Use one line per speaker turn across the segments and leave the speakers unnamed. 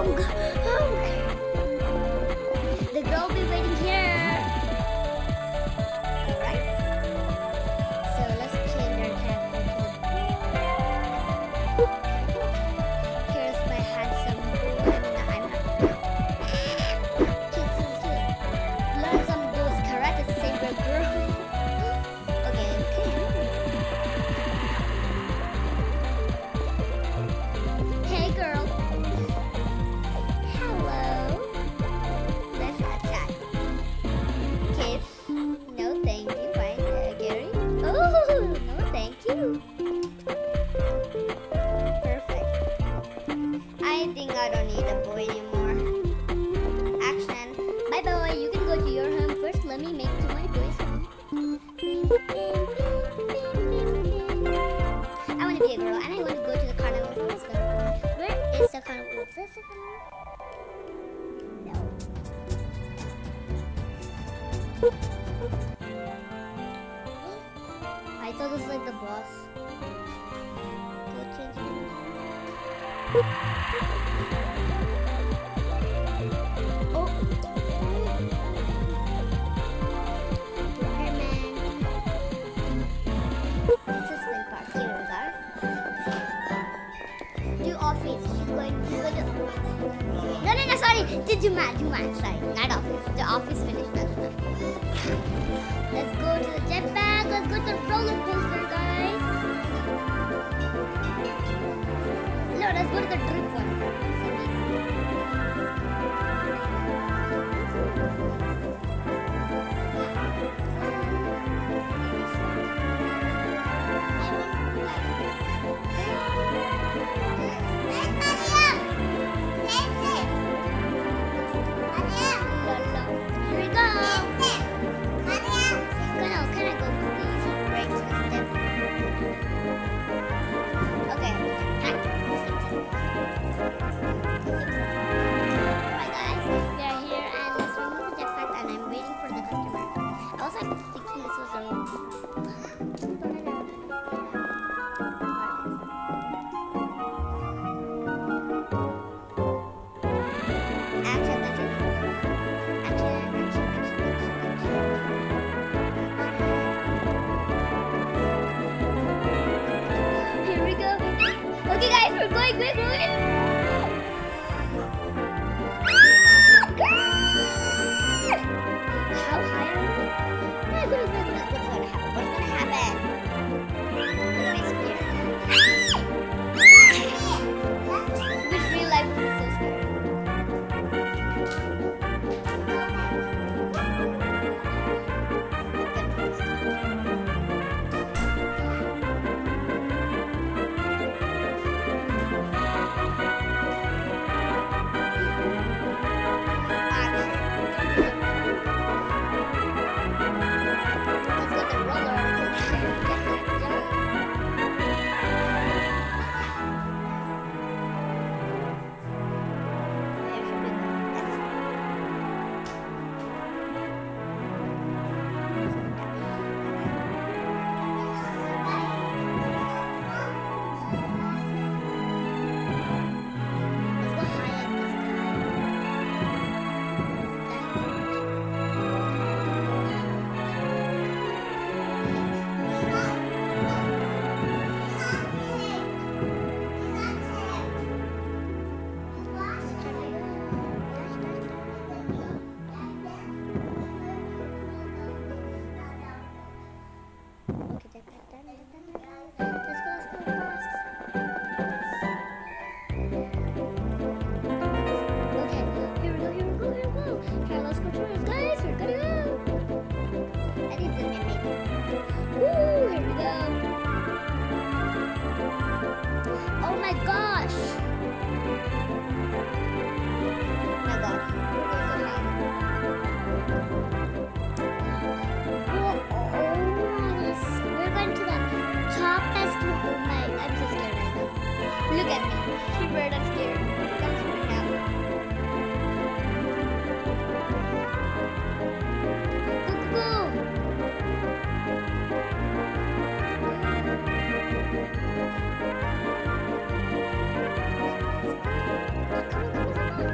Okay. The girl will be waiting here. Alright. So let's change our character to the boy. Here's my handsome boy. I'm not. Cute. Learn some of those karate to save your girl. Okay. Hey girl. Hello. Let's have chat. Kiss. No thank you, right, Gary? Oh, no thank you. Perfect. I think I don't need a boy anymore. Action. Bye boy, you can go to your home first. Let me make to my boy's home. I want to be a girl and I want to go to the carnival. So let's go. Where is the carnival? Is this the carnival? No. I thought it was like the boss. Go change it. Oh. Repairman. This is my part. Here we are. Do office. He's going to. No, sorry. Do man. Sorry, not office. The office finished. That's fine. Let's go to the jetpack. Let's go to the roller coaster, guys. No, let's go to the drip one. Here we go. Can I go please? Break to the step. Okay. Alright guys, we are here and let's remove the jetpack and I'm waiting for the customer. I was like thinking this was a okay guys, we're going. How high are we? My goodness. What's gonna happen? What's gonna happen? Which real life would be so scary? Look at me. She weird and scared. That's right now. Go, go, go. Come on, come on, come on.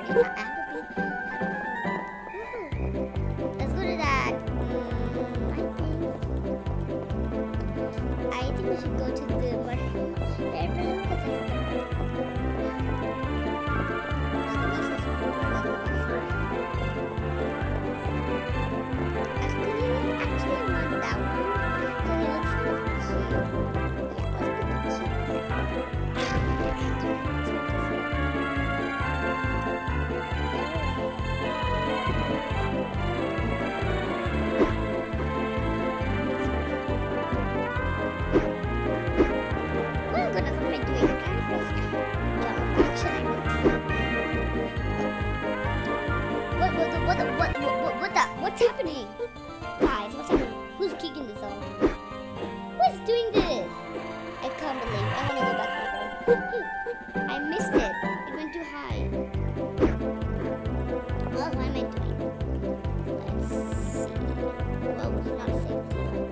Let's go to that. I think we should go to the mushroom. Red balloon, because actually, I want that one. Because it looks so cute. Yeah, let's put the cute What's happening? Guys, what's happening? Who's kicking this off? Who's doing this? I can't believe it. I want to go back to the road. I missed it. It went too high. Well, what am I doing? Let's see. Well, it's not safe.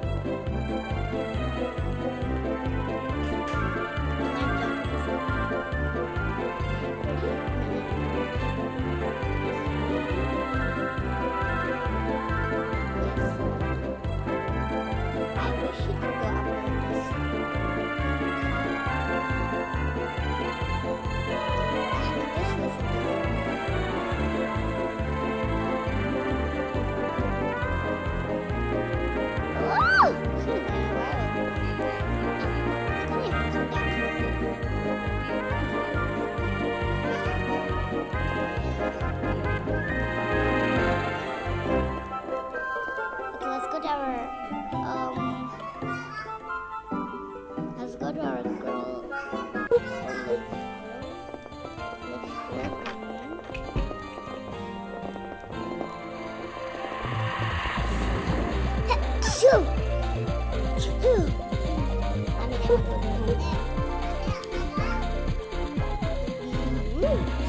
Let's go to our girl. I mean,